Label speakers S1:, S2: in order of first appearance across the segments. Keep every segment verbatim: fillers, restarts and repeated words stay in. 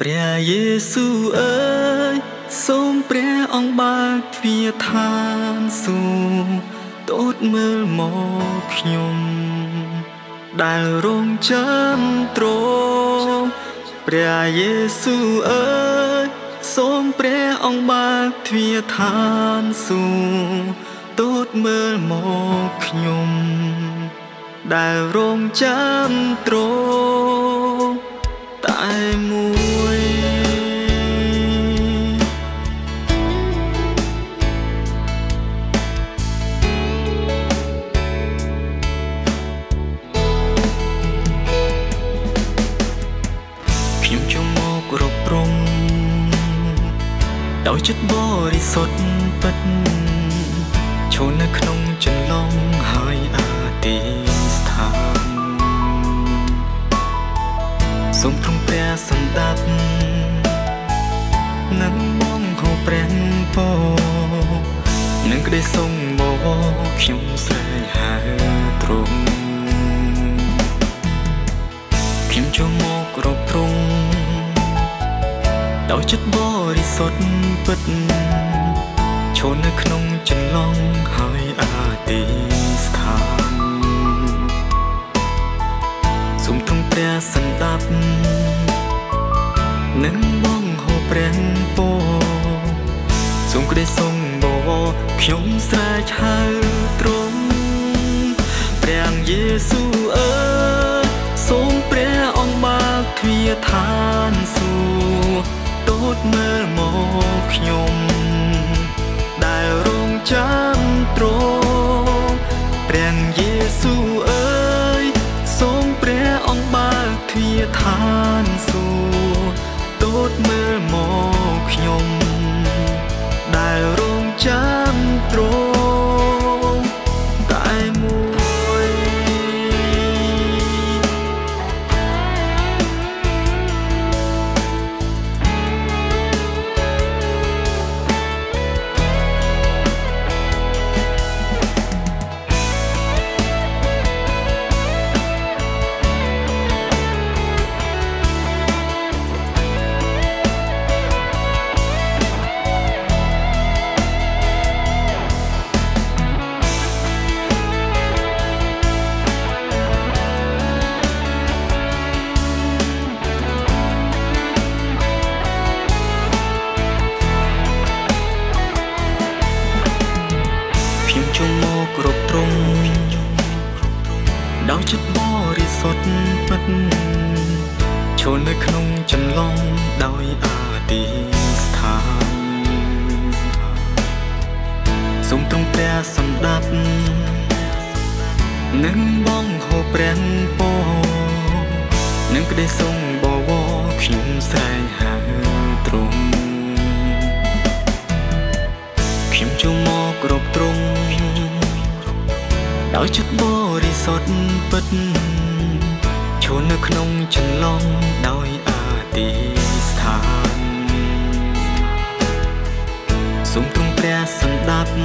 S1: ព្រះយេស៊ូវអើយសូមព្រះអង្គបើកទ្វារឋានសួគ៌ទតមើលមកខ្ញុំដែលរងចាំទ្រង់ព្រះយេស៊ូវអើយសូមព្រះអង្គបើកទ្វារឋានសួគ៌ទតមើលមកខ្ញុំដែលរងចាំទ្រង់តែមួយខ្ញុំចង់មករកព្រំដោយចិត្តបរិសុទ្ធពិតឈរនៅក្នុងចន្លងហើយអធិស្ឋានសូមទ្រង់ព្រះសម្ដាប់នឹងបងហូរព្រះពរនឹងក្តីសុំមកខ្ញុំស្រែកហៅទ្រង់ខ្ញុំចូលមករកទ្រង់ដោយចិត្តបរិសុទ្ធពិតឈរនៅក្នុងចន្លងហើយអធិស្ឋានសូមទ្រង់ព្រះសម្ដាប់នឹងបងហូរព្រះពរសូមក្តីសុំបវរខ្ញុំស្រែកហៅទ្រង់ព្រះយេស៊ូវអើយសូមព្រះអង្គបើកទ្វារឋានសួគ៌ទតមើលមកខ្ញុំដែលរងចាំទ្រង់ព្រះយេស៊ូវអើយសូមព្រះអង្គបើកទ្វារឋានសួគ៌ទតមើលមកខ្ញុំដែលរងចាំទ្រង់តែមួយគ្រប់ទ្រង់ដោយចិត្តបរិសុទ្ធពិតឈរនៅក្នុងចន្លងដោយអធិស្ឋានសូមទ្រង់ព្រះសម្ដាប់នឹងបងហូរព្រះពរនឹងក្តីសុំបវរខ្ញុំស្រែកហៅទ្រង់ខ្ញុំចូលមកគ្រប់ទ្រង់ដោយចិត្តបរិសុទ្ធពិតឈរនៅក្នុងចន្លងដោយអធិស្ឋានសូមទ្រង់ព្រះសម្ដាប់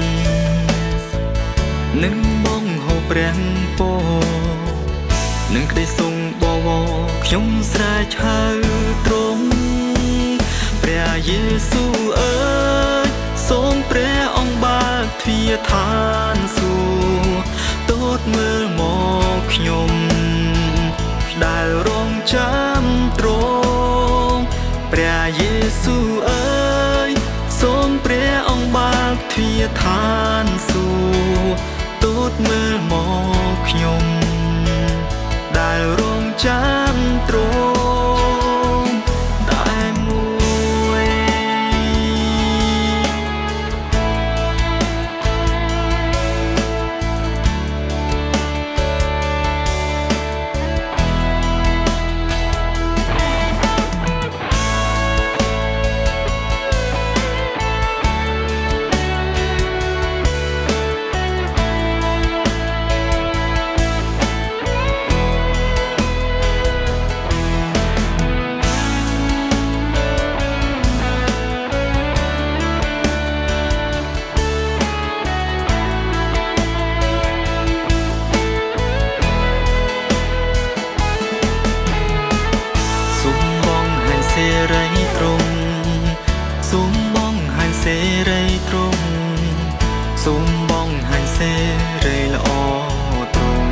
S1: នឹងបងហូរព្រះពរនឹងក្តីសុំបវរខ្ញុំស្រែកហៅទ្រង់ព្រះយេស៊ូវអើយសូមព្រះអង្គបើកទ្វារឋានសួគ៌ទតមើលមកខ្ញុំដែលរងចាំទ្រង់ព្រះយេស៊ូវអើយសូមព្រះអង្គបើកទ្វារឋានសួគ៌ទតមើលមកខ្ញុំដែលរងចាំទ្រង់តែមួយសូមបងហាញ់សេរីល្អទ្រង់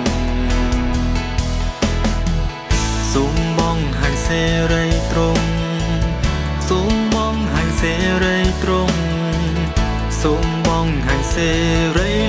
S1: សូមបងហាញ់សេរីទ្រង់សូមបងហាញ់សេរីទ្រង់សូមបងហាញ់សេរី